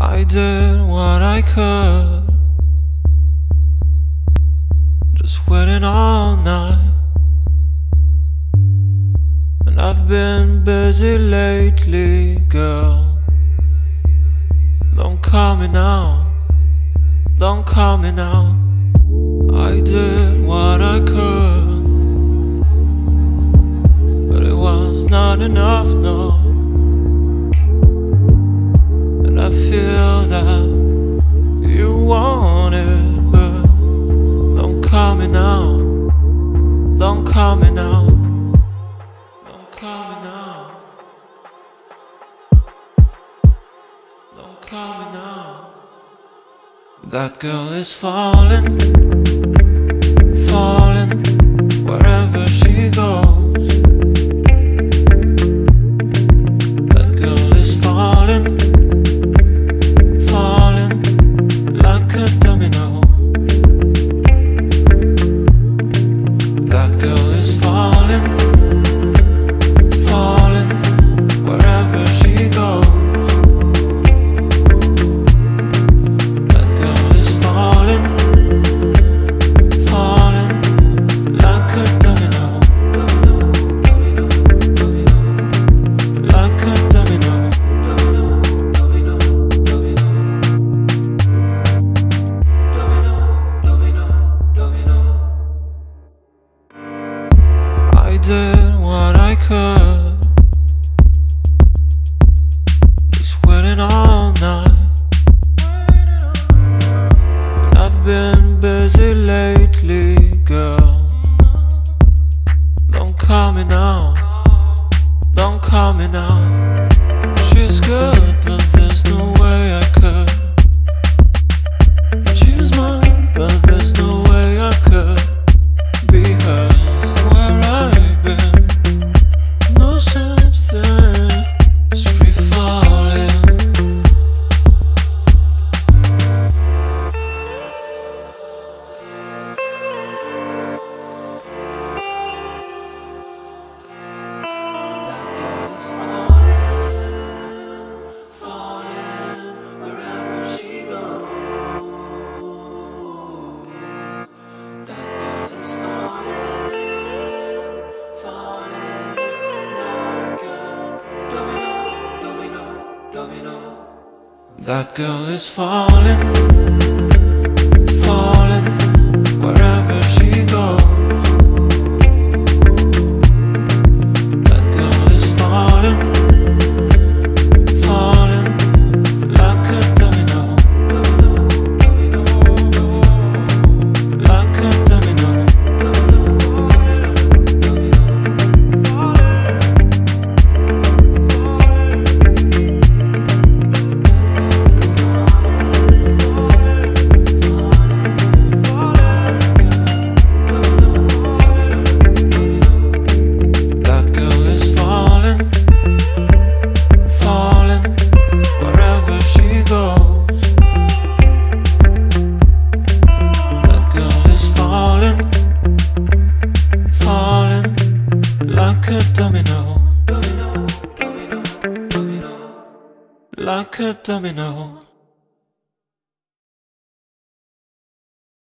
I did what I could, just waiting all night. And I've been busy lately, girl. Don't call me now, don't call me now. I did what I could, but it was not enough, no. And I feel that you want it, but don't call me now, don't call me now, don't call me now, don't call me now. That girl is falling, falling wherever she goes. That girl is falling, falling like a domino. That girl is falling, falling wherever she goes. That girl is falling, falling like a domino, like a domino. I did what I could, just waiting all night. And I've been busy lately, girl. Don't call me now, don't call me now. She's good, but there's no way I could. She's mine, but there's no way I could be hers. Where I've been, no such thing as free falling. That girl is falling, falling wherever she goes. That girl is falling, falling like a domino, domino, domino. That girl is falling, falling wherever she goes. That girl is falling, falling like a domino, like a domino. That girl is falling, falling wherever she goes. That girl is falling, falling like a domino, like a domino.